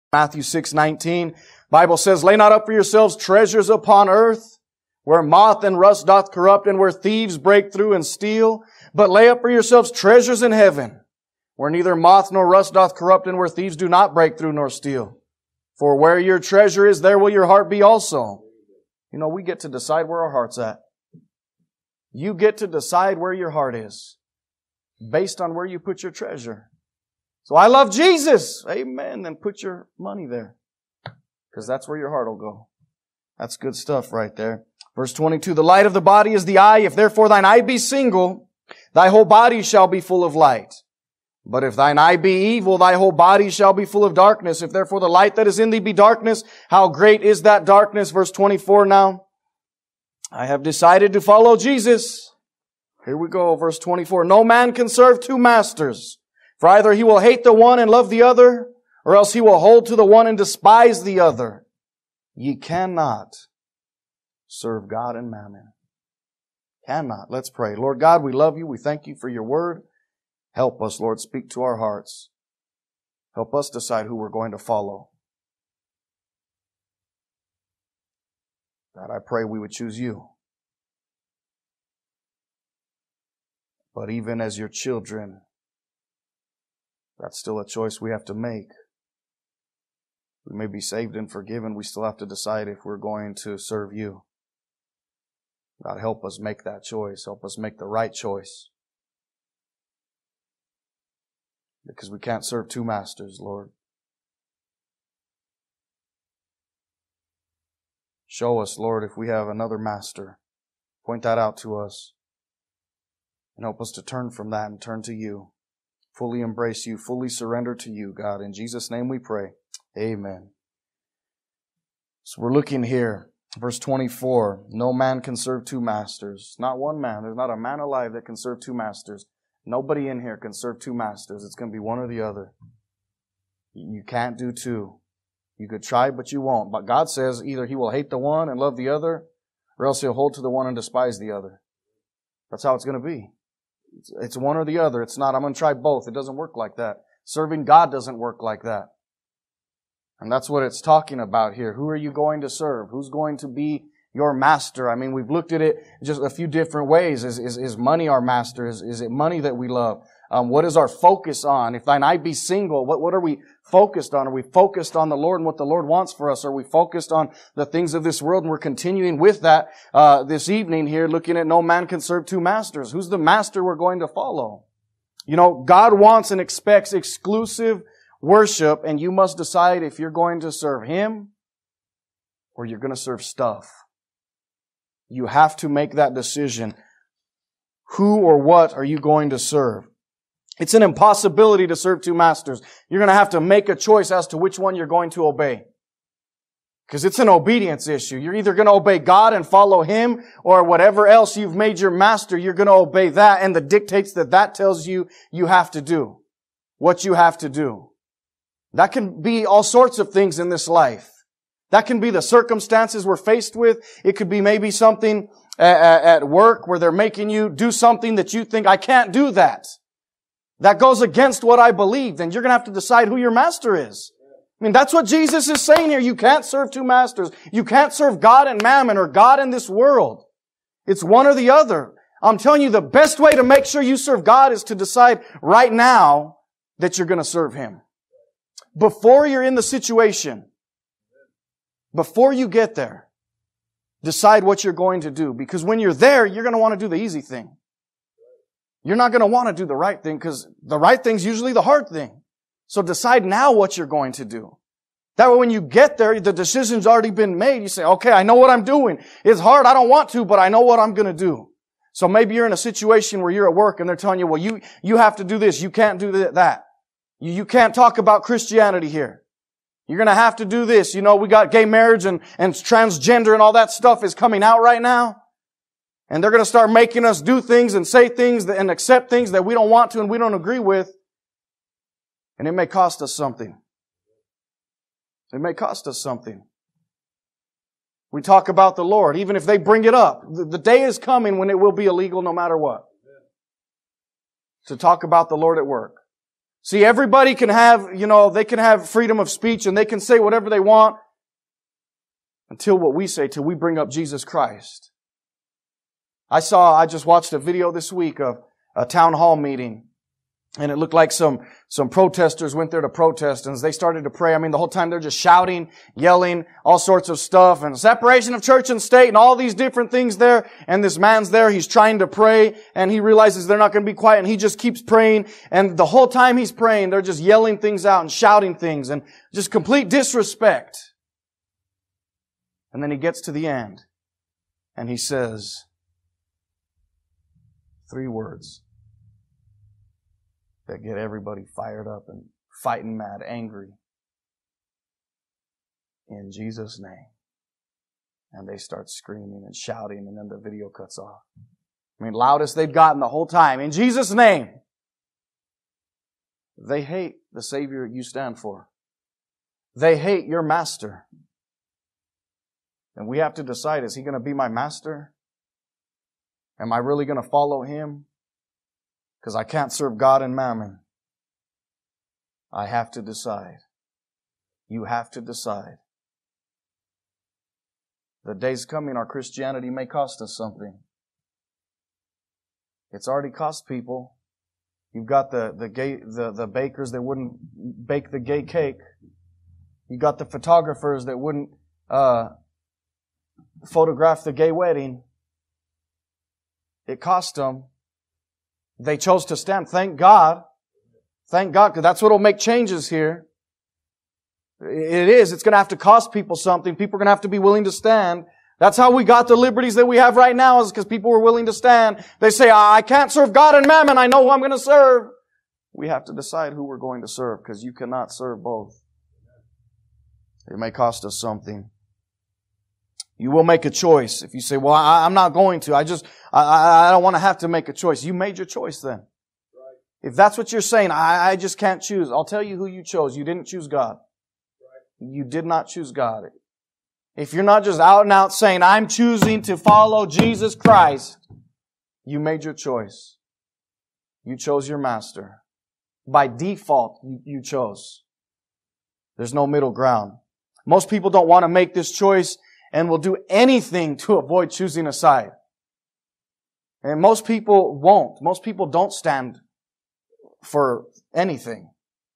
Matthew 6:19, Bible says, "Lay not up for yourselves treasures upon earth, where moth and rust doth corrupt, and where thieves break through and steal. But lay up for yourselves treasures in heaven, where neither moth nor rust doth corrupt, and where thieves do not break through nor steal. For where your treasure is, there will your heart be also." You know, we get to decide where our heart's at. You get to decide where your heart is, based on where you put your treasure. So I love Jesus. Amen. Then put your money there, because that's where your heart will go. That's good stuff right there. Verse 22, "The light of the body is the eye. If therefore thine eye be single, thy whole body shall be full of light. But if thine eye be evil, thy whole body shall be full of darkness. If therefore the light that is in thee be darkness, how great is that darkness?" Verse 24 now. I have decided to follow Jesus. Here we go, verse 24. "No man can serve two masters. For either he will hate the one and love the other, or else he will hold to the one and despise the other. Ye cannot serve God and mammon." Cannot. Let's pray. Lord God, we love you. We thank you for your word. Help us, Lord. Speak to our hearts. Help us decide who we're going to follow. God, I pray we would choose you. But even as your children, that's still a choice we have to make. We may be saved and forgiven. We still have to decide if we're going to serve you. God, help us make that choice. Help us make the right choice. Because we can't serve two masters, Lord. Show us, Lord, if we have another master. Point that out to us. And help us to turn from that and turn to you. Fully embrace you, fully surrender to you, God. In Jesus' name we pray. Amen. So we're looking here. Verse 24. "No man can serve two masters." Not one man. There's not a man alive that can serve two masters. Nobody in here can serve two masters. It's going to be one or the other. You can't do two. You could try, but you won't. But God says either He will hate the one and love the other, or else He'll hold to the one and despise the other. That's how it's going to be. It's one or the other. It's not, I'm going to try both. It doesn't work like that. Serving God doesn't work like that. And that's what it's talking about here. Who are you going to serve? Who's going to be your master? I mean, we've looked at it just a few different ways. Is money our master? Is it money that we love? What is our focus on? If thine eye be single, what are we focused on? Are we focused on the Lord and what the Lord wants for us? Are we focused on the things of this world? And we're continuing with that this evening here, looking at no man can serve two masters. Who's the master we're going to follow? You know, God wants and expects exclusive worship, and you must decide if you're going to serve Him or you're going to serve stuff. You have to make that decision. Who or what are you going to serve? It's an impossibility to serve two masters. You're going to have to make a choice as to which one you're going to obey. Because it's an obedience issue. You're either going to obey God and follow Him, or whatever else you've made your master, you're going to obey that and the dictates that tells you you have to do. What you have to do. That can be all sorts of things in this life. That can be the circumstances we're faced with. It could be maybe something at work where they're making you do something that you think, I can't do that. That goes against what I believe. Then you're going to have to decide who your master is. I mean, that's what Jesus is saying here. You can't serve two masters. You can't serve God and mammon or God and this world. It's one or the other. I'm telling you, the best way to make sure you serve God is to decide right now that you're going to serve Him. Before you're in the situation, before you get there, decide what you're going to do. Because when you're there, you're going to want to do the easy thing. You're not going to want to do the right thing, because the right thing's usually the hard thing. So decide now what you're going to do. That way when you get there, the decision's already been made. You say, okay, I know what I'm doing. It's hard, I don't want to, but I know what I'm going to do. So maybe you're in a situation where you're at work and they're telling you, well, you have to do this. You can't do that. You can't talk about Christianity here. You're going to have to do this. You know, we got gay marriage and transgender and all that stuff is coming out right now. And they're going to start making us do things and say things and accept things that we don't want to and we don't agree with. And it may cost us something. It may cost us something. We talk about the Lord, even if they bring it up. The day is coming when it will be illegal no matter what. To talk about the Lord at work. See, everybody can have, they can have freedom of speech and they can say whatever they want until what we say, till we bring up Jesus Christ. I just watched a video this week of a town hall meeting, and it looked like some protesters went there to protest, and as they started to pray, the whole time they're just shouting, yelling, all sorts of stuff, and separation of church and state, and all these different things there, and this man's there, he's trying to pray, and he realizes they're not going to be quiet, and he just keeps praying, and the whole time he's praying, they're just yelling things out and shouting things, and just complete disrespect. And then he gets to the end, and he says 3 words that get everybody fired up and fighting mad, angry. In Jesus' name. And they start screaming and shouting, and then the video cuts off. Loudest they've gotten the whole time. In Jesus' name. They hate the Savior you stand for. They hate your master. And we have to decide, is He going to be my master? Am I really going to follow Him? Because I can't serve God and mammon. I have to decide. You have to decide. The day's coming our Christianity may cost us something. It's already cost people. You've got the bakers that wouldn't bake the gay cake. You got the photographers that wouldn't photograph the gay wedding. It cost them. They chose to stand. Thank God. Thank God, because that's what will make changes here. It is. It's going to have to cost people something. People are going to have to be willing to stand. That's how we got the liberties that we have right now, is because people were willing to stand. They say, I can't serve God and mammon. I know who I'm going to serve. We have to decide who we're going to serve, because you cannot serve both. It may cost us something. You will make a choice. If you say, well, I'm not going to. I don't want to have to make a choice. You made your choice then. Right. If that's what you're saying, I just can't choose. I'll tell you who you chose. You didn't choose God. Right. You did not choose God. If you're not just out and out saying, I'm choosing to follow Jesus Christ, you made your choice. You chose your master. By default, you chose. There's no middle ground. Most people don't want to make this choice and will do anything to avoid choosing a side. And most people won't. Most people don't stand for anything.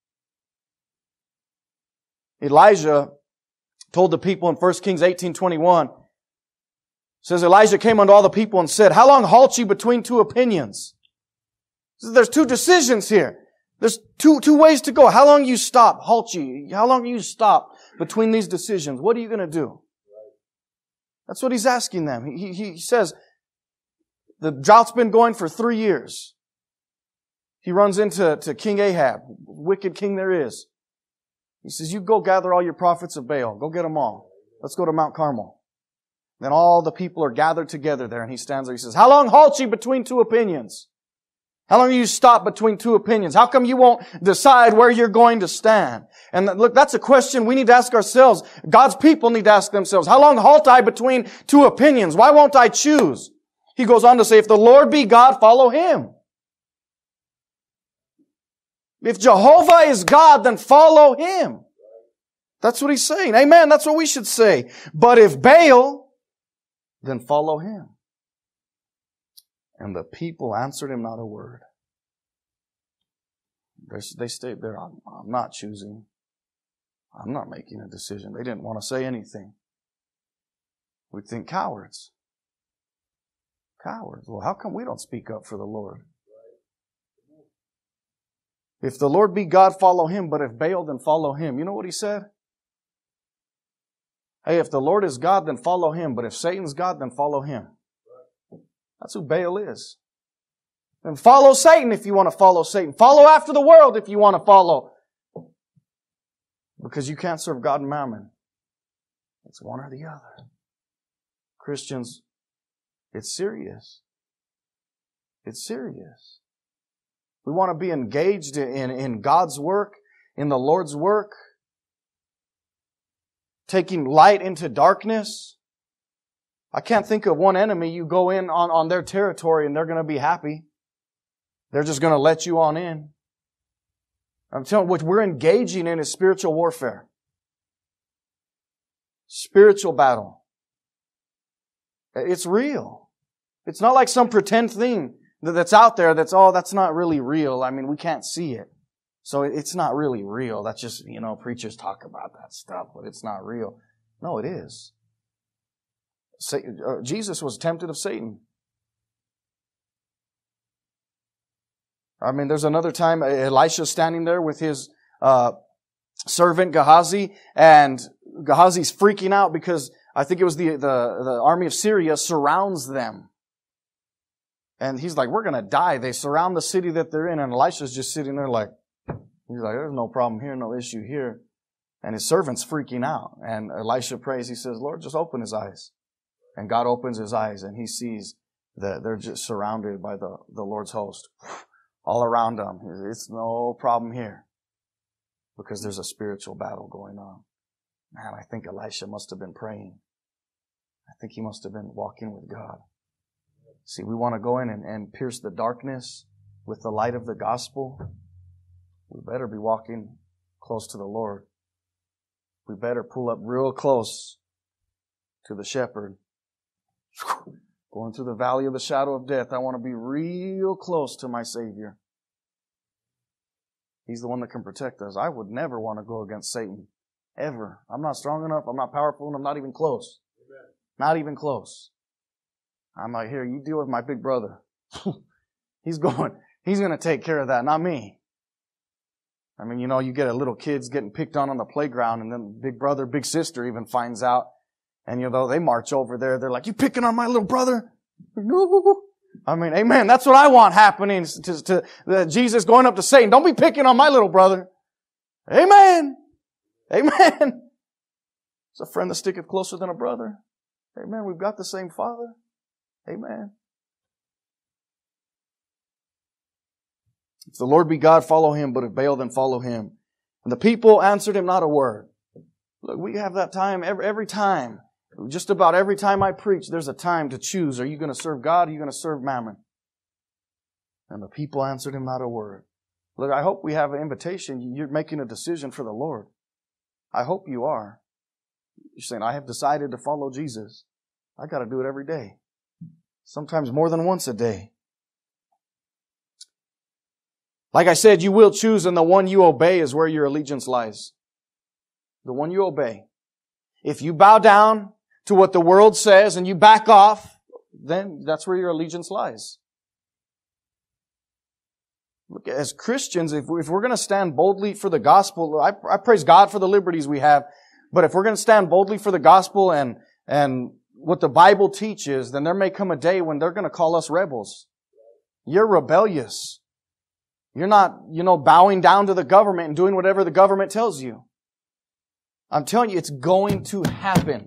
Elijah told the people in 1 Kings 18:21, says, Elijah came unto all the people and said, how long halt ye between 2 opinions? So there's 2 decisions here. There's two ways to go. How long you stop? Halt ye. How long you stop between these decisions? What are you going to do? That's what he's asking them. He says, the drought's been going for 3 years. He runs into King Ahab, wicked king there is. He says, you go gather all your prophets of Baal. Go get them all. Let's go to Mount Carmel. Then all the people are gathered together there, and he stands there. He says, how long halt ye between 2 opinions? How long do you stop between 2 opinions? How come you won't decide where you're going to stand? And look, that's a question we need to ask ourselves. God's people need to ask themselves, how long halt I between 2 opinions? Why won't I choose? He goes on to say, if the Lord be God, follow Him. If Jehovah is God, then follow Him. That's what he's saying. Amen. That's what we should say. But if Baal, then follow him. And the people answered him not a word. They stayed there. I'm not choosing. I'm not making a decision. They didn't want to say anything. We'd think cowards. Cowards. Well, how come we don't speak up for the Lord? If the Lord be God, follow Him. But if Baal, then follow him. You know what he said? Hey, if the Lord is God, then follow Him. But if Satan's God, then follow him. That's who Baal is. And follow Satan if you want to follow Satan. Follow after the world if you want to follow. Because you can't serve God and mammon. It's one or the other. Christians, it's serious. It's serious. We want to be engaged in God's work, in the Lord's work, taking light into darkness. I can't think of one enemy you go in on their territory and they're going to be happy. They're just going to let you on in. I'm telling you, what we're engaging in is spiritual warfare. Spiritual battle. It's real. It's not like some pretend thing that's out there that's not really real. I mean, we can't see it. So it's not really real. That's just, preachers talk about that stuff, but it's not real. No, it is. Jesus was tempted of Satan. I mean, there's another time Elisha's standing there with his servant Gehazi, and Gehazi's freaking out because I think it was the army of Syria surrounds them. And he's like, we're going to die. They surround the city that they're in, and Elisha's just sitting there like, he's like, there's no problem here, no issue here. And his servant's freaking out. And Elisha prays, he says, Lord, just open his eyes. And God opens his eyes, and he sees that they're just surrounded by the Lord's host. All around them. It's no problem here. Because there's a spiritual battle going on. Man, I think Elisha must have been praying. I think he must have been walking with God. See, we want to go in and pierce the darkness with the light of the gospel. We better be walking close to the Lord. We better pull up real close to the shepherd. Going through the valley of the shadow of death, I want to be real close to my Savior. He's the one that can protect us. I would never want to go against Satan. Ever. I'm not strong enough. I'm not powerful. And I'm not even close. Amen. Not even close. I'm like, here, you deal with my big brother. He's going to take care of that, not me. I mean, you get a little kids getting picked on the playground, and then big brother, big sister even finds out. And they march over there. They're like, you picking on my little brother? I mean, amen. That's what I want happening to Jesus going up to Satan. Don't be picking on my little brother. Amen. Amen. It's a friend that sticketh closer than a brother. Amen. We've got the same Father. Amen. If the Lord be God, follow Him. But if Baal, then follow him. And the people answered him not a word. Look, we have that time every time. Just about every time I preach, there's a time to choose. Are you going to serve God? Or are you going to serve Mammon? And the people answered him not a word. Look, I hope we have an invitation. You're making a decision for the Lord. I hope you are. You're saying, I have decided to follow Jesus. I got to do it every day. Sometimes more than once a day. Like I said, you will choose, and the one you obey is where your allegiance lies. The one you obey. If you bow down to what the world says and you back off, then that's where your allegiance lies. Look, as Christians, if we're going to stand boldly for the gospel, I praise God for the liberties we have, but if we're going to stand boldly for the gospel and what the Bible teaches, then there may come a day when they're going to call us rebels. You're rebellious. You're not, bowing down to the government and doing whatever the government tells you. I'm telling you, it's going to happen.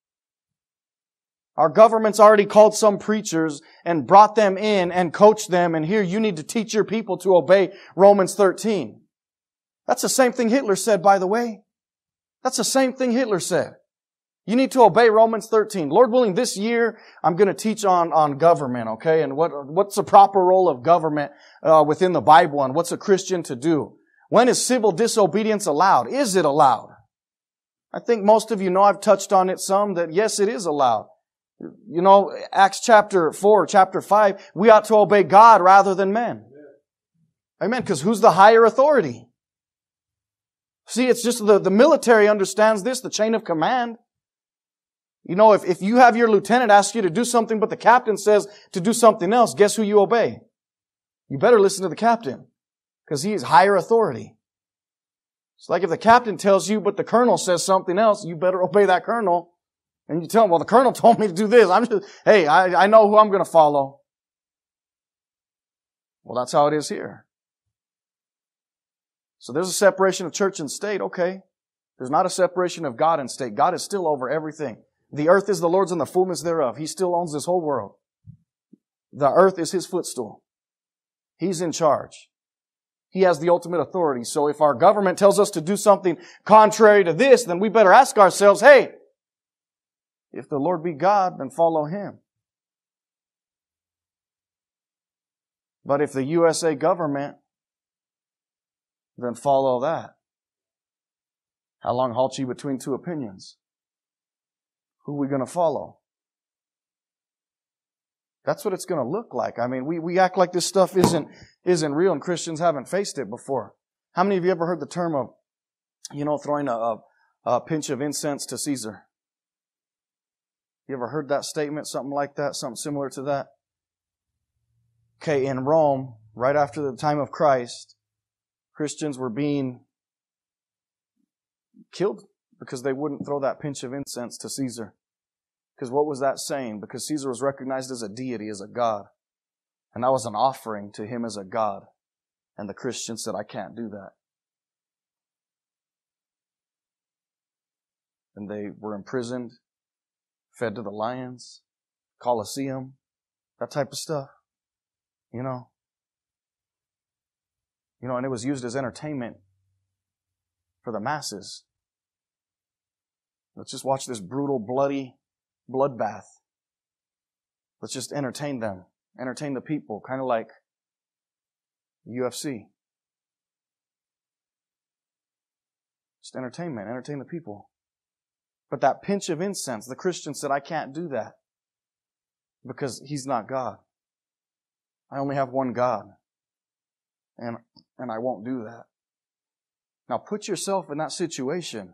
Our government's already called some preachers and brought them in and coached them, and here you need to teach your people to obey Romans 13. That's the same thing Hitler said, by the way. That's the same thing Hitler said. You need to obey Romans 13. Lord willing, this year I'm going to teach on government, okay? And what's the proper role of government within the Bible, and what's a Christian to do? When is civil disobedience allowed? Is it allowed? I think most of you know, I've touched on it some, that yes, it is allowed. Acts chapter 4, chapter 5, we ought to obey God rather than men. Amen. Because who's the higher authority? See, it's just the military understands this, the chain of command. If you have your lieutenant ask you to do something, but the captain says to do something else, guess who you obey? You better listen to the captain, because he is higher authority. It's like if the captain tells you, but the colonel says something else, you better obey that colonel. And you tell him, well, the colonel told me to do this. I know who I'm going to follow. Well, that's how it is here. So there's a separation of church and state. Okay. There's not a separation of God and state. God is still over everything. The earth is the Lord's and the fullness thereof. He still owns this whole world. The earth is His footstool. He's in charge. He has the ultimate authority. So if our government tells us to do something contrary to this, then we better ask ourselves, hey, if the Lord be God, then follow Him. But if the USA government then follow that. How long halt ye between two opinions? Who are we going to follow? That's what it's going to look like. I mean, we act like this stuff isn't real, and Christians haven't faced it before. How many of you ever heard the term of, throwing a pinch of incense to Caesar? You ever heard that statement? Something like that? Something similar to that? Okay, in Rome, right after the time of Christ, Christians were being killed because they wouldn't throw that pinch of incense to Caesar. Because what was that saying? Because Caesar was recognized as a deity, as a god. And that was an offering to him as a god. And the Christians said, I can't do that. And they were imprisoned, fed to the lions, Colosseum, that type of stuff. And it was used as entertainment for the masses. Let's just watch this brutal, bloody bloodbath. Let's just entertain them. Entertain the people. Kind of like UFC. Just entertainment. Entertain the people. But that pinch of incense, the Christian said, I can't do that. Because He's not God. I only have one God. And I won't do that. Now put yourself in that situation.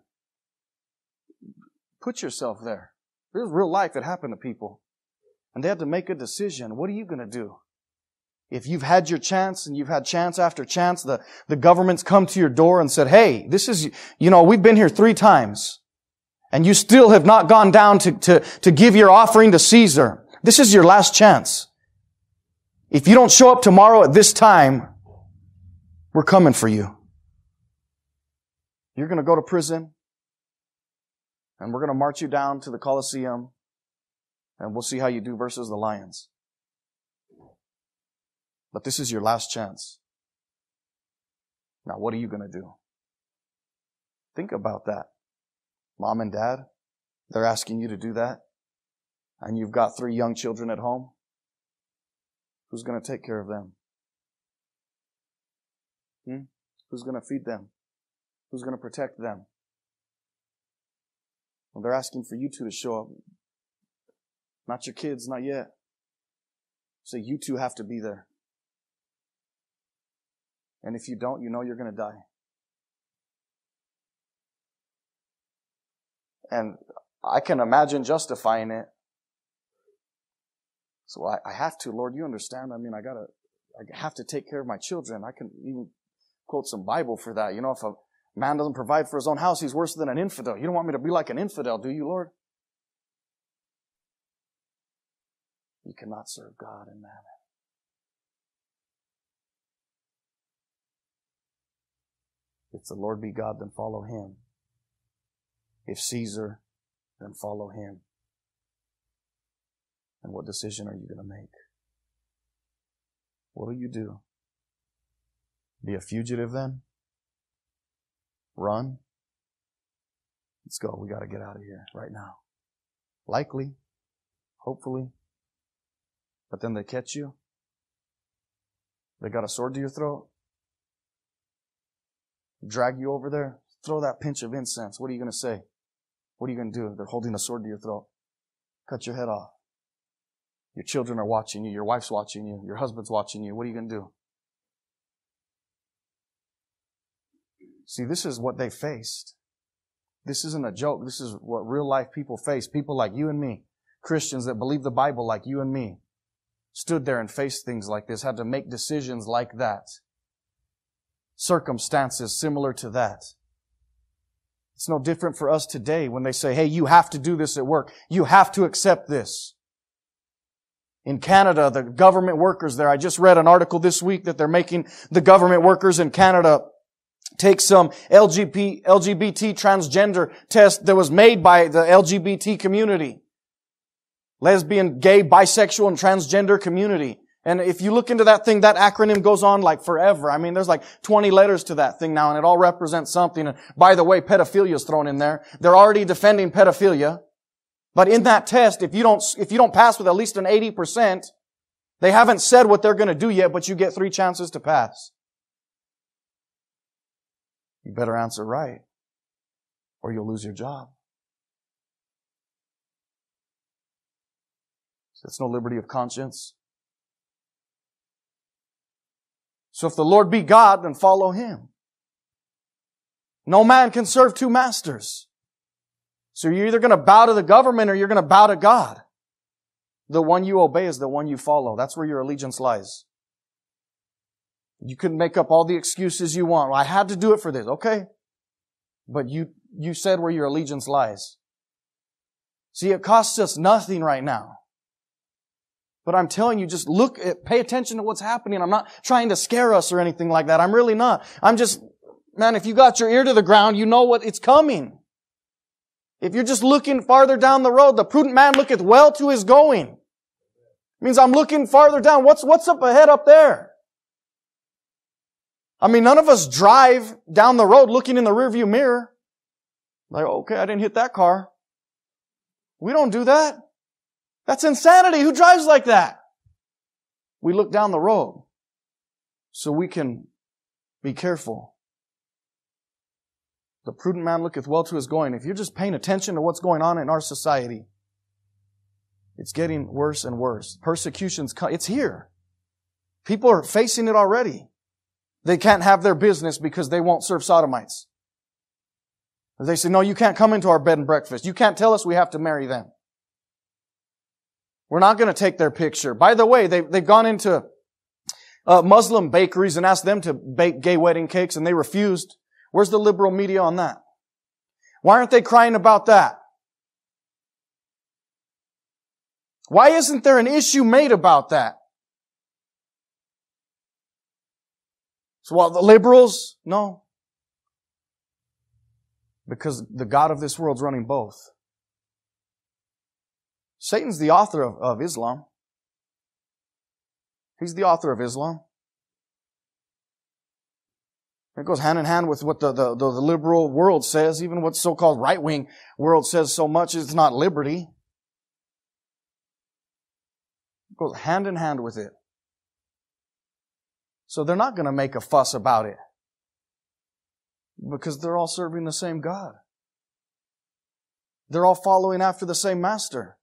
Put yourself there. There's real life. It happened to people. And they had to make a decision. What are you going to do? If you've had your chance and you've had chance after chance, the government's come to your door and said, hey, this is, we've been here 3 times. And you still have not gone down to give your offering to Caesar. This is your last chance. If you don't show up tomorrow at this time, we're coming for you. You're going to go to prison. And we're going to march you down to the Colosseum. And we'll see how you do versus the lions. But this is your last chance. Now, what are you going to do? Think about that. Mom and Dad, they're asking you to do that. And you've got 3 young children at home. Who's going to take care of them? Who's going to feed them? Who's going to protect them? Well, they're asking for you two to show up. Not your kids, not yet. So you two have to be there. And if you don't, you know you're going to die. And I can imagine justifying it. So I have to, Lord, you understand. I mean, I have to take care of my children. I can even quote some Bible for that. If a man doesn't provide for his own house, he's worse than an infidel. You don't want me to be like an infidel, do you, Lord? You cannot serve God and mammon. If the Lord be God, then follow Him. If Caesar, then follow him. And what decision are you going to make? What will you do? Be a fugitive then? Run? Let's go. We got to get out of here right now. Likely. Hopefully. But then they catch you. They got a sword to your throat. Drag you over there. Throw that pinch of incense. What are you going to say? What are you going to do? They're holding a sword to your throat. Cut your head off. Your children are watching you. Your wife's watching you. Your husband's watching you. What are you going to do? See, this is what they faced. This isn't a joke. This is what real life people face. People like you and me. Christians that believe the Bible like you and me. Stood there and faced things like this. Had to make decisions like that. Circumstances similar to that. It's no different for us today when they say, hey, you have to do this at work. You have to accept this. In Canada, the government workers there, I just read an article this week that they're making the government workers in Canada take some LGBT transgender test that was made by the LGBT community. Lesbian, gay, bisexual, and transgender community. And if you look into that thing, that acronym goes on like forever. I mean, there's like 20 letters to that thing now, and it all represents something. And by the way, pedophilia is thrown in there. They're already defending pedophilia. But in that test, if you don't pass with at least an 80%, they haven't said what they're going to do yet, but you get 3 chances to pass. You better answer right, or you'll lose your job. That's no liberty of conscience. So if the Lord be God, then follow Him. No man can serve two masters. So you're either going to bow to the government or you're going to bow to God. The one you obey is the one you follow. That's where your allegiance lies. You can make up all the excuses you want. Well, I had to do it for this. Okay. But you said where your allegiance lies. See, it costs us nothing right now. But I'm telling you, just pay attention to what's happening. I'm not trying to scare us or anything like that. I'm really not. I'm just, man, if you got your ear to the ground, you know what it's coming. If you're just looking farther down the road, the prudent man looketh well to his going. It means I'm looking farther down. What's up ahead up there? I mean, none of us drive down the road looking in the rearview mirror. Like, okay, I didn't hit that car. We don't do that. That's insanity. Who drives like that? We look down the road so we can be careful. The prudent man looketh well to his going. If you're just paying attention to what's going on in our society, it's getting worse and worse. Persecution's it's here. People are facing it already. They can't have their business because they won't serve sodomites. They say, no, you can't come into our bed and breakfast. You can't tell us we have to marry them. We're not going to take their picture. By the way, they've gone into Muslim bakeries and asked them to bake gay wedding cakes, and they refused. Where's the liberal media on that? Why aren't they crying about that? Why isn't there an issue made about that? So while the liberals, no. Because the God of this world's running both. Satan's the author of Islam. He's the author of Islam. It goes hand in hand with what the liberal world says, even what so-called right-wing world says so much. It's not liberty. It goes hand in hand with it. So they're not going to make a fuss about it. Because they're all serving the same God. They're all following after the same master.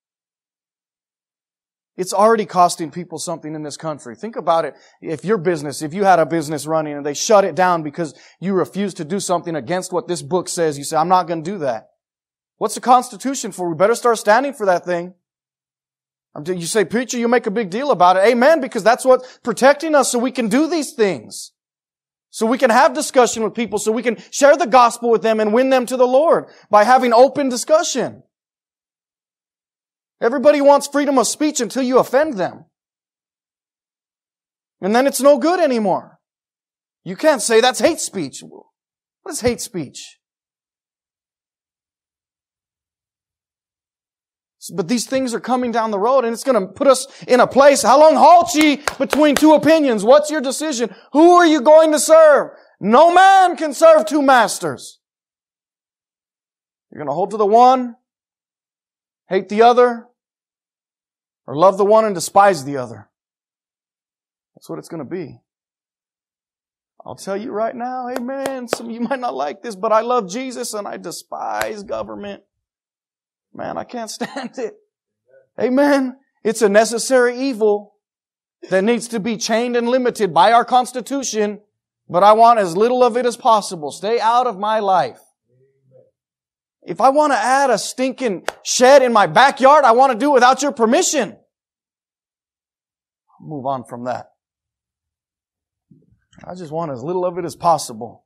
It's already costing people something in this country. Think about it. If you had a business running and they shut it down because you refuse to do something against what this book says, you say, I'm not going to do that. What's the Constitution for? We better start standing for that thing. You say, preacher, you make a big deal about it. Amen, because that's what's protecting us so we can do these things. So we can have discussion with people, so we can share the gospel with them and win them to the Lord by having open discussion. Everybody wants freedom of speech until you offend them. And then it's no good anymore. You can't say that's hate speech. What is hate speech? But these things are coming down the road and it's going to put us in a place. How long halt ye between two opinions? What's your decision? Who are you going to serve? No man can serve two masters. You're going to hold to the one, hate the other, or love the one and despise the other. That's what it's going to be. I'll tell you right now, amen, some of you might not like this, but I love Jesus and I despise government. Man, I can't stand it. Amen. It's a necessary evil that needs to be chained and limited by our Constitution, but I want as little of it as possible. Stay out of my life. If I want to add a stinking shed in my backyard, I want to do it without your permission. I'll move on from that. I just want as little of it as possible.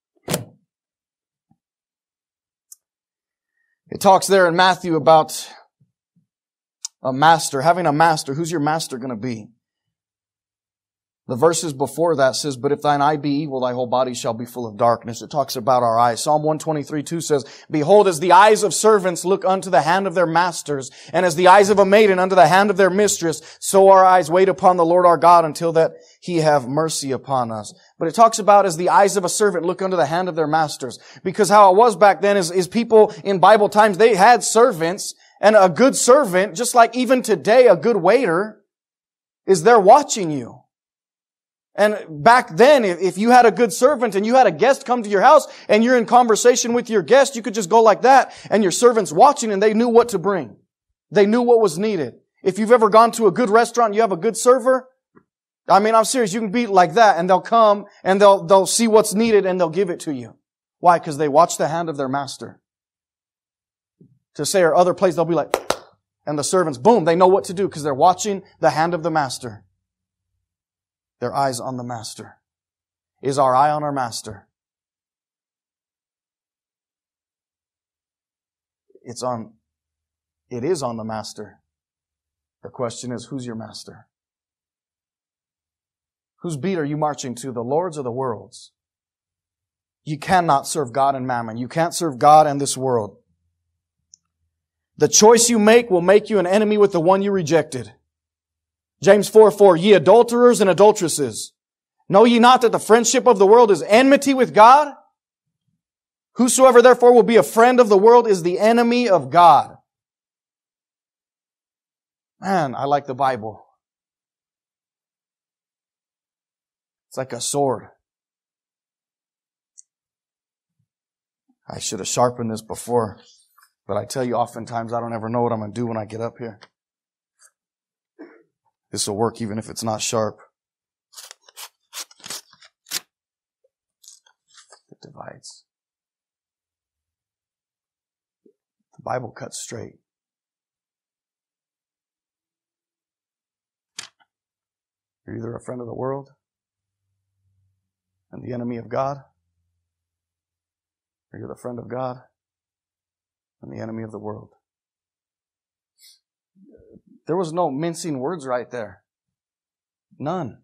It talks there in Matthew about a master, having a master. Who's your master going to be? The verses before that says, but if thine eye be evil, thy whole body shall be full of darkness. It talks about our eyes. Psalm 123:2 says, behold, as the eyes of servants look unto the hand of their masters, and as the eyes of a maiden unto the hand of their mistress, so our eyes wait upon the Lord our God until that He have mercy upon us. But it talks about as the eyes of a servant look unto the hand of their masters. Because how it was back then is people in Bible times, they had servants, and a good servant, just like even today, a good waiter, is there watching you. And back then, if you had a good servant and you had a guest come to your house and you're in conversation with your guest, you could just go like that and your servant's watching and they knew what to bring. They knew what was needed. If you've ever gone to a good restaurant and you have a good server, I mean, I'm serious, you can be like that and they'll come and they'll see what's needed and they'll give it to you. Why? Because they watch the hand of their master. To say or other place, they'll be like, and the servants, boom, they know what to do because they're watching the hand of the master. Their eyes on the master. Is our eye on our master? It is on the master. The question is, who's your master? Whose beat are you marching to, the Lord's or the world's? You cannot serve God and mammon. You can't serve God and this world. The choice you make will make you an enemy with the one you rejected. James 4:4, ye adulterers and adulteresses, know ye not that the friendship of the world is enmity with God? Whosoever therefore will be a friend of the world is the enemy of God. Man, I like the Bible. It's like a sword. I should have sharpened this before, but I tell you, oftentimes I don't ever know what I'm going to do when I get up here. This will work even if it's not sharp. It divides. The Bible cuts straight. You're either a friend of the world and the enemy of God, or you're the friend of God and the enemy of the world. There was no mincing words right there. None.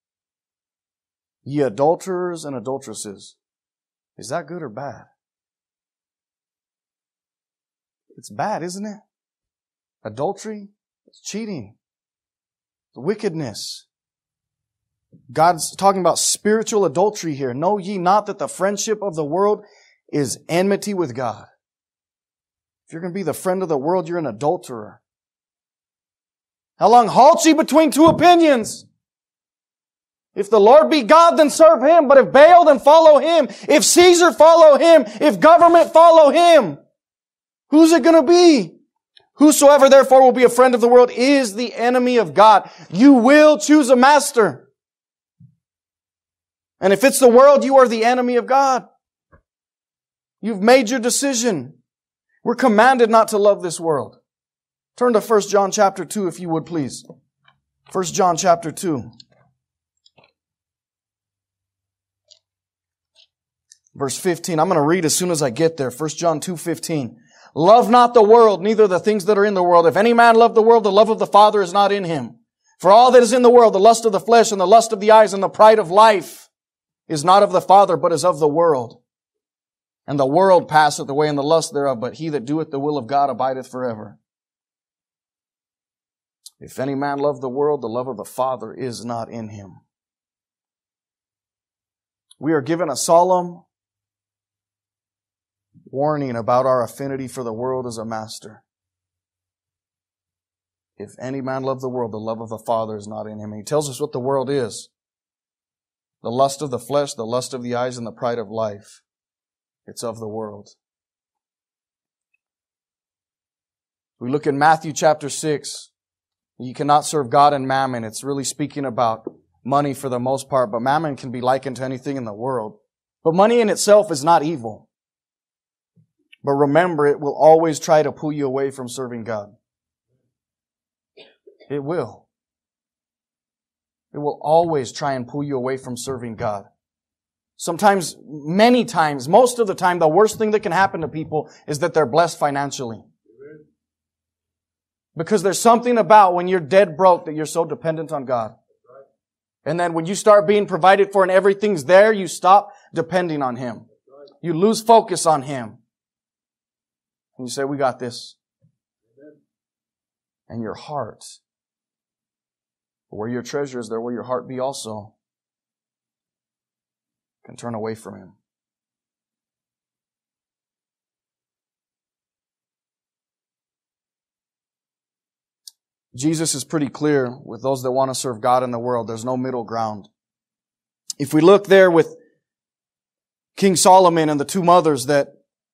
Ye adulterers and adulteresses. Is that good or bad? It's bad, isn't it? Adultery, it's cheating, it's wickedness. God's talking about spiritual adultery here. Know ye not that the friendship of the world is enmity with God? If you're going to be the friend of the world, you're an adulterer. How long halt ye between two opinions? If the Lord be God, then serve Him. But if Baal, then follow him. If Caesar, follow him. If government, follow him. Who's it going to be? Whosoever therefore will be a friend of the world is the enemy of God. You will choose a master. And if it's the world, you are the enemy of God. You've made your decision. We're commanded not to love this world. Turn to 1 John chapter 2 if you would please. 1 John chapter 2. Verse 15. I'm going to read as soon as I get there. 1 John 2:15. Love not the world, neither the things that are in the world. If any man love the world, the love of the Father is not in him. For all that is in the world, the lust of the flesh and the lust of the eyes and the pride of life, is not of the Father, but is of the world. And the world passeth away and the lust thereof, but he that doeth the will of God abideth forever. If any man love the world, the love of the Father is not in him. We are given a solemn warning about our affinity for the world as a master. If any man love the world, the love of the Father is not in him. And he tells us what the world is. The lust of the flesh, the lust of the eyes, and the pride of life. It's of the world. We look in Matthew chapter 6. You cannot serve God and mammon. It's really speaking about money for the most part, but mammon can be likened to anything in the world. But money in itself is not evil. But remember, it will always try to pull you away from serving God. It will. It will always try and pull you away from serving God. Sometimes, many times, most of the time, the worst thing that can happen to people is that they're blessed financially. Because there's something about when you're dead broke that you're so dependent on God. And then when you start being provided for and everything's there, you stop depending on Him. You lose focus on Him. And you say, we got this. And your heart, where your treasure is, there will your heart be also, can turn away from Him. Jesus is pretty clear with those that want to serve God in the world. There's no middle ground. If we look there with King Solomon and the two mothers that,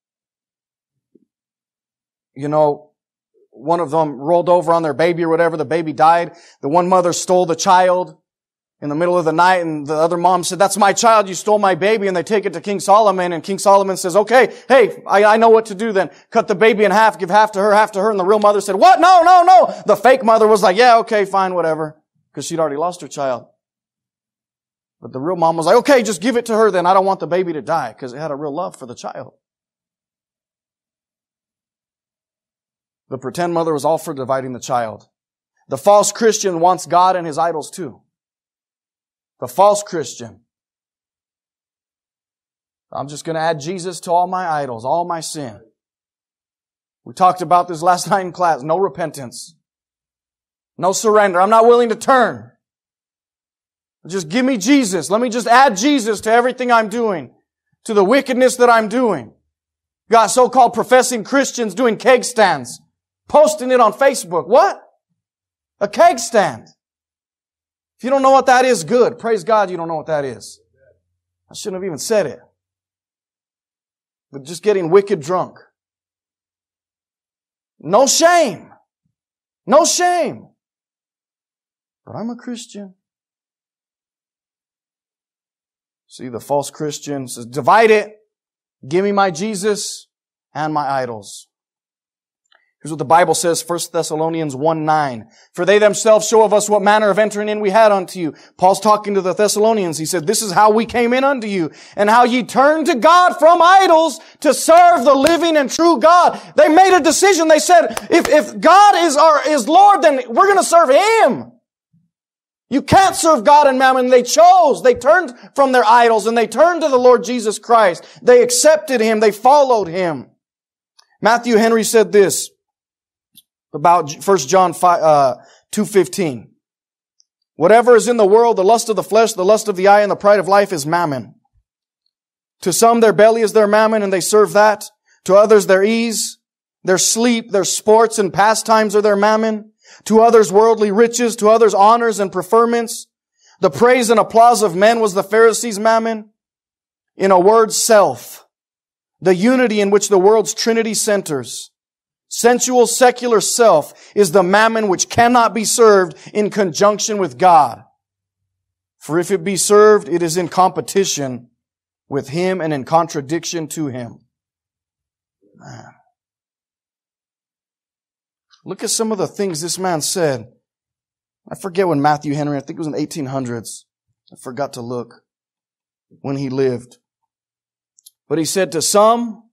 one of them rolled over on their baby or whatever, the baby died. The one mother stole the child in the middle of the night, and the other mom said, "That's my child, you stole my baby," and they take it to King Solomon, and King Solomon says, "Okay, hey, I know what to do then. Cut the baby in half, give half to her, and the real mother said, "What? No, no, no." The fake mother was like, "Yeah, okay, fine, whatever," because she'd already lost her child. But the real mom was like, "Okay, just give it to her then. I don't want the baby to die," because it had a real love for the child. The pretend mother was all for dividing the child. The false Christian wants God and his idols too. The false Christian. I'm just going to add Jesus to all my idols, all my sin. We talked about this last night in class. No repentance. No surrender. I'm not willing to turn. Just give me Jesus. Let me just add Jesus to everything I'm doing, to the wickedness that I'm doing. Got so-called professing Christians doing keg stands, posting it on Facebook. What? A keg stand. If you don't know what that is, good. Praise God you don't know what that is. I shouldn't have even said it. But just getting wicked drunk. No shame. No shame. But I'm a Christian. See, the false Christian says, divide it. Give me my Jesus and my idols. Here's what the Bible says, 1 Thessalonians 1:9. For they themselves show of us what manner of entering in we had unto you. Paul's talking to the Thessalonians. He said, this is how we came in unto you, and how ye turned to God from idols to serve the living and true God. They made a decision. They said, if God is Lord, then we're going to serve Him. You can't serve God and mammon. They chose. They turned from their idols and they turned to the Lord Jesus Christ. They accepted Him. They followed Him. Matthew Henry said this about 1 John 2:15. Whatever is in the world, the lust of the flesh, the lust of the eye, and the pride of life is mammon. To some their belly is their mammon, and they serve that. To others their ease, their sleep, their sports and pastimes are their mammon. To others worldly riches, to others honors and preferments. The praise and applause of men was the Pharisees' mammon. In a word, self. The unity in which the world's trinity centers. Sensual, secular self is the mammon which cannot be served in conjunction with God. For if it be served, it is in competition with Him and in contradiction to Him. Man. Look at some of the things this man said. I forget when Matthew Henry, I think it was in the 1800s. I forgot to look when he lived. But he said, to some,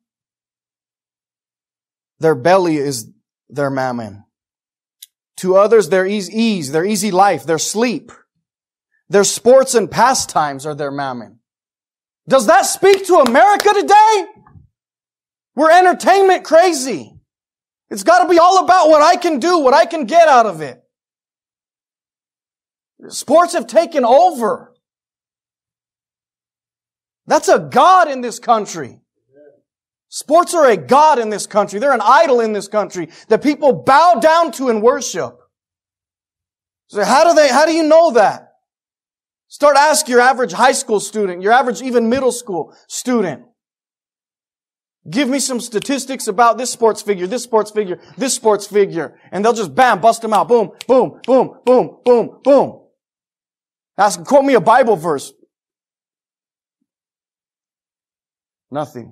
their belly is their mammon. To others, their ease, their easy life, their sleep, their sports and pastimes are their mammon. Does that speak to America today? We're entertainment crazy. It's got to be all about what I can do, what I can get out of it. Sports have taken over. That's a god in this country. Sports are a god in this country. They're an idol in this country that people bow down to and worship. So how do you know that? Start asking your average high school student, your average even middle school student. Give me some statistics about this sports figure, this sports figure, this sports figure. And they'll just bust them out. Boom, boom, boom, boom, boom, boom. Ask, quote me a Bible verse. Nothing.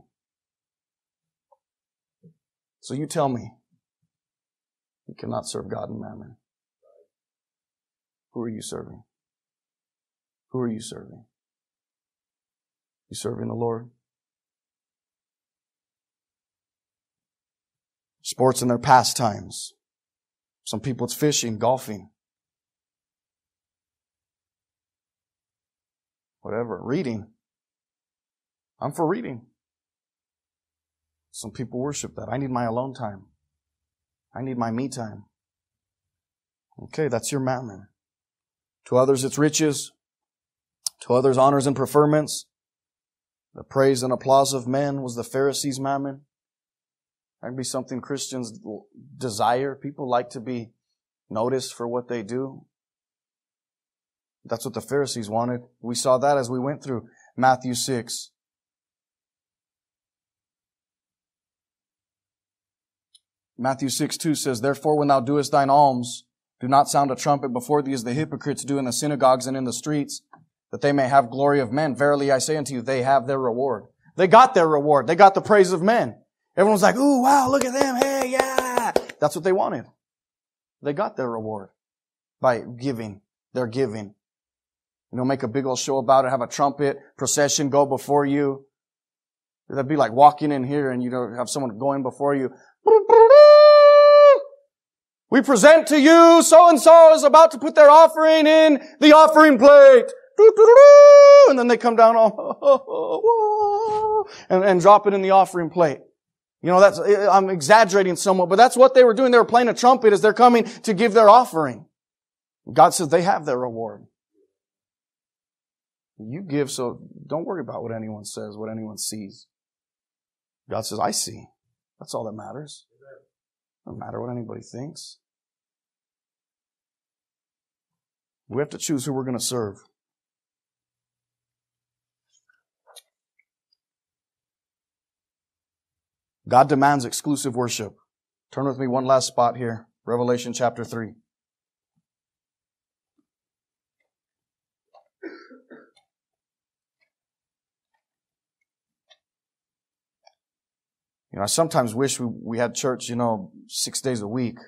So you tell me, you cannot serve God and mammon. Who are you serving? Who are you serving? You serving the Lord? Sports and their pastimes. Some people it's fishing, golfing. Whatever. Reading. I'm for reading. Some people worship that. I need my alone time. I need my me time. Okay, that's your mammon. To others it's riches. To others honors and preferments. The praise and applause of men was the Pharisees' mammon. That can be something Christians desire. People like to be noticed for what they do. That's what the Pharisees wanted. We saw that as we went through Matthew 6. Matthew 6:2 says, Therefore, when thou doest thine alms, do not sound a trumpet before thee as the hypocrites do in the synagogues and in the streets, that they may have glory of men. Verily I say unto you, they have their reward. They got their reward. They got the praise of men. Everyone's like, ooh, wow, look at them. Hey, yeah. That's what they wanted. They got their reward by giving. They're giving. Make a big old show about it, have a trumpet procession go before you. That'd be like walking in here and have someone going before you. We present to you, so-and-so is about to put their offering in the offering plate. And then they come down and drop it in the offering plate. I'm exaggerating somewhat, but that's what they were doing. They were playing a trumpet as they're coming to give their offering. God says they have their reward. You give, so don't worry about what anyone says, what anyone sees. God says, I see. That's all that matters. Doesn't matter what anybody thinks. We have to choose who we're going to serve. God demands exclusive worship. Turn with me one last spot here. Revelation chapter 3. I sometimes wish we had church, 6 days a week.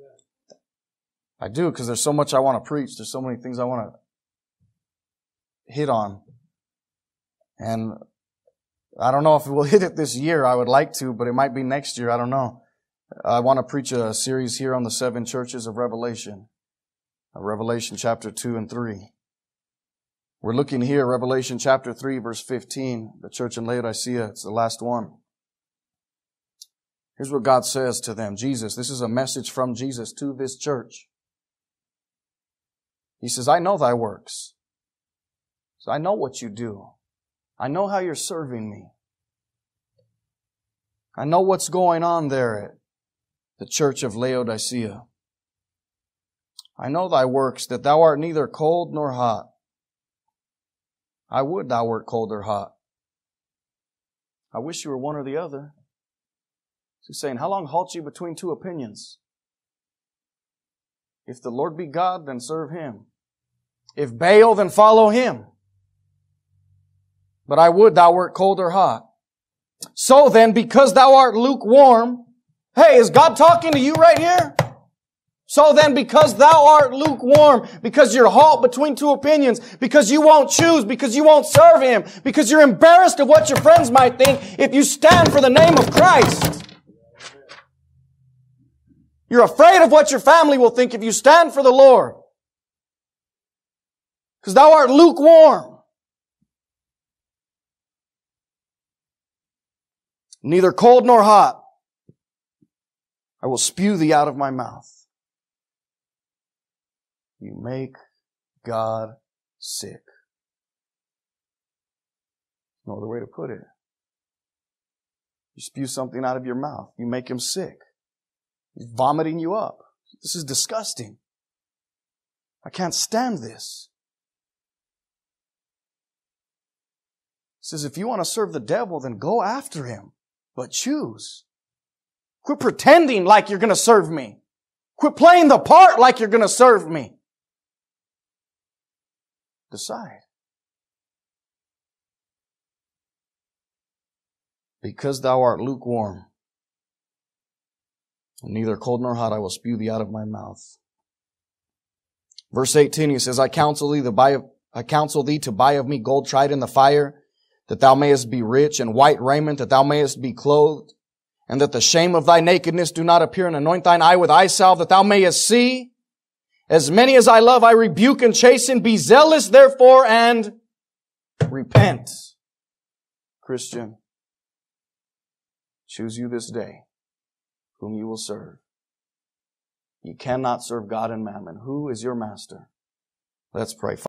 I do, because there's so much I want to preach. There's so many things I want to hit on. And I don't know if we'll hit it this year. I would like to, but it might be next year. I don't know. I want to preach a series here on the 7 churches of Revelation. Revelation chapter 2 and 3. We're looking here, Revelation chapter 3, verse 15. The church in Laodicea, it's the last one. Here's what God says to them. Jesus, this is a message from Jesus to this church. He says, I know thy works. So I know what you do. I know how you're serving me. I know what's going on there at the church of Laodicea. I know thy works, that thou art neither cold nor hot. I would thou wert cold or hot. I wish you were one or the other. He's saying, how long halt you between two opinions? If the Lord be God, then serve Him. If Baal, then follow him. But I would thou wert cold or hot. So then, because thou art lukewarm, hey, is God talking to you right here? So then, because thou art lukewarm, because you're halt between two opinions, because you won't choose, because you won't serve Him, because you're embarrassed of what your friends might think if you stand for the name of Christ. You're afraid of what your family will think if you stand for the Lord. Because thou art lukewarm. Neither cold nor hot. I will spew thee out of my mouth. You make God sick. No other way to put it. You spew something out of your mouth. You make Him sick. He's vomiting you up. This is disgusting. I can't stand this. He says, if you want to serve the devil, then go after him. But choose. Quit pretending like you're going to serve me. Quit playing the part like you're going to serve me. Decide. Because thou art lukewarm, neither cold nor hot, I will spew thee out of my mouth. Verse 18, he says, I counsel thee to buy of me gold tried in the fire, that thou mayest be rich, and white raiment, that thou mayest be clothed, and that the shame of thy nakedness do not appear, and anoint thine eye with eye salve, that thou mayest see. As many as I love, I rebuke and chasten. Be zealous, therefore, and repent. Christian, choose you this day whom you will serve. You cannot serve God and mammon. Who is your master? Let's pray.